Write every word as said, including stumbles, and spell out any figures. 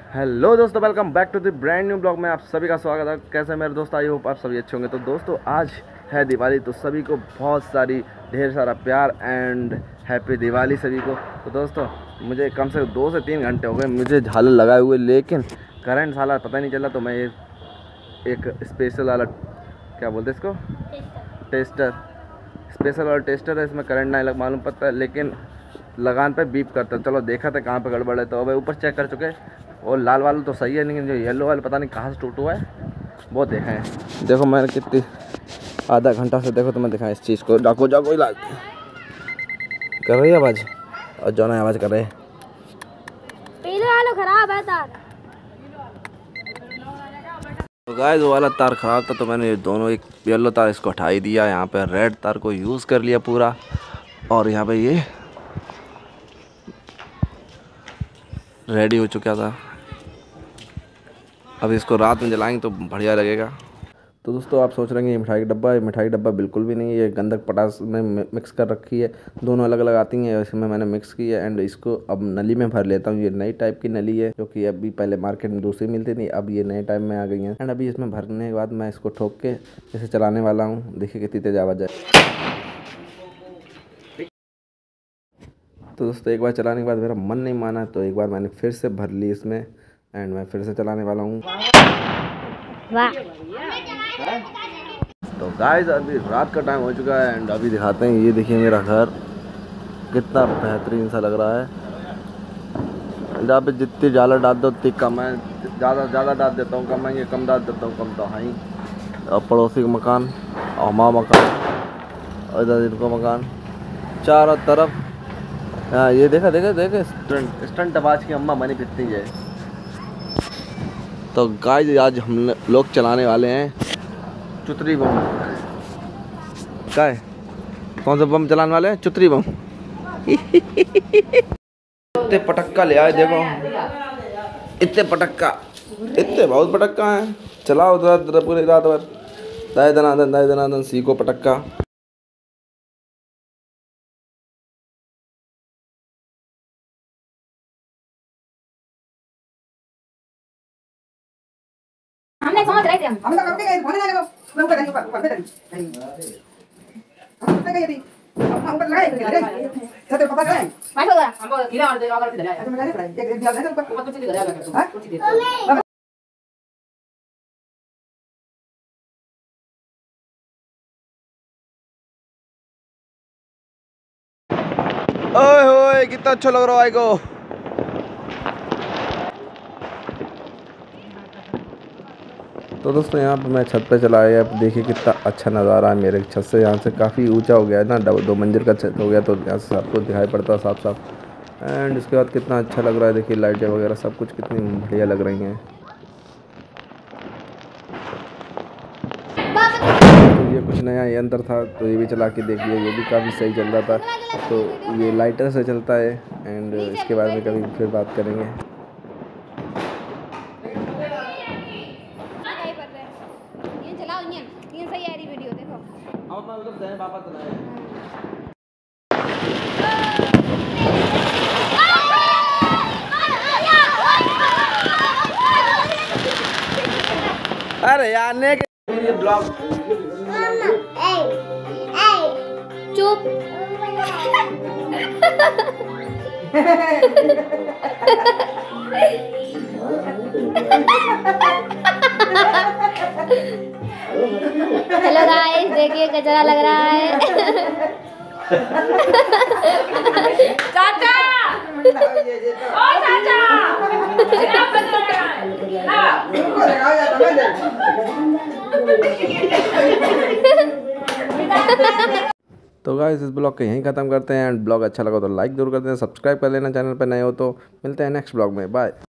Hello दोस्तों, welcome back to the brand new blog में आप सभी का स्वागत है। कैसे मेरे दोस्त, आई होप आप सभी अच्छे होंगे। तो दोस्तों आज है दिवाली, तो सभी को बहुत सारी ढेर सारा प्यार एंड हैप्पी दिवाली सभी को। तो दोस्तों मुझे कम से कम दो से तीन घंटे हो गए मुझे झालर लगाए हुए, लेकिन करंट साला पता नहीं चला। तो मैं ये एक स्पेशल वाला क्या बोलते हैं इसको, टेस्टर, स्पेशल वाला टेस्टर है। इसमें करंट नहीं लग मालूम पड़ता है, लेकिन लगान पे बीप करता है। चलो देखा था कहाँ पे गड़बड़ है, तो अब ऊपर चेक कर चुके। और लाल वाला तो सही है, लेकिन जो येलो वाला पता नहीं कहाँ से टूट हुआ है, वो देखा है। देखो मैंने कितनी आधा घंटा से देखो तो मैं दिखाएं इस चीज़ को। डाको जाको इलाज कर रही है आवाज़, और जो ना आवाज़ कर रहे हैं खराब है तार। तो गाइस वो वाला तार ख़राब था, तो मैंने ये दोनों, एक येलो तार इसको हटा ही दिया, यहाँ पे रेड तार को यूज़ कर लिया पूरा। और यहाँ पे ये रेडी हो चुका था। अब इसको रात में जलाएंगे तो बढ़िया लगेगा। तो दोस्तों आप सोच रहे हैं ये मिठाई का डब्बा है, मिठाई का डब्बा बिल्कुल भी नहीं है। ये गंधक पटास में मिक्स कर रखी है, दोनों अलग अलग आती हैं, इसमें मैंने मिक्स की है। एंड इसको अब नली में भर लेता हूँ। ये नई टाइप की नली है, जो कि अभी पहले मार्केट में दूसरी मिलती थी, अब ये नए टाइप में आ गई है। एंड अभी इसमें भरने के बाद मैं इसको ठोक के इसे चलाने वाला हूँ। देखिए कितनी तेज आवाज़ है। तो दोस्तों एक बार चलाने के बाद मेरा मन नहीं माना, तो एक बार मैंने फिर से भर ली इसमें, एंड मैं फिर से चलाने वाला हूँ। तो गाइस अभी रात का टाइम हो चुका है, एंड अभी दिखाते हैं। ये देखिए मेरा घर कितना बेहतरीन सा लग रहा है। जहाँ पे जितनी झालर डाल दो उतनी कम है, ज़्यादा ज़्यादा डाल देता हूँ कम है, कम डाल देता हूँ कम तो है ही। और पड़ोसी का मकान, और माँ मकान, और इधर इनको मकान, चारों तरफ। हाँ ये देखा देखा देखा स्टंट स्टंट आवाज की अम्मा मनी कितनी है। तो गाइस आज हम लोग चलाने वाले हैं चुतरी बम। क्या है, कौन सा बम चलाने वाले हैं? चुतरी बम। इतने पटक्का ले आए, देखो इतने पटक्का, इतने बहुत पटक्का हैं। चलाओ उधर पूरी रात भर, दाए दनादन दाए दनादन सीखो पटक्का। हमने समझ रहे थे, हम हम तो करते गए होने वाले को मैं ऊपर ऊपर ऊपर पे नहीं हम करते गए थी हम ऊपर लगाए थे अरे छत पर पकड़ गए मार हो गया। हमको कीड़ा मार देगा अगर किधर है ऐसे लगा रहे एक एक दिया ऊपर ऊपर कुछ नहीं करेगा हां कुछ नहीं। ओए होए कितना अच्छा लग रहा है को। तो दोस्तों यहाँ पे मैं छत पे चला आया। अब देखिए कितना अच्छा नज़ारा है मेरे छत से। यहाँ से काफ़ी ऊंचा हो गया है ना, दो मंजिल का छत हो गया, तो यहाँ से सबको दिखाई पड़ता है साफ साफ। एंड इसके बाद कितना अच्छा लग रहा है, देखिए लाइटें वगैरह सब कुछ कितनी बढ़िया लग रही हैं। तो ये कुछ नया यंत्र था, तो ये भी चला के देख लिया, ये भी काफ़ी सही चल रहा था। तो ये लाइटर से चलता है, एंड इसके बारे में कभी फिर बात करेंगे। अरे यार ने ये ब्लॉग चुप। हेलो गाइस, देखिए कचरा लग रहा है। चाचा ओ चाचा क्या बन रहा है हां। तो गाइस इस ब्लॉग को यहीं ख़त्म करते हैं। एंड ब्लॉग अच्छा लगा तो लाइक जरूर कर देना, सब्सक्राइब कर लेना चैनल पर नए हो तो। मिलते हैं नेक्स्ट ब्लॉग में, बाय।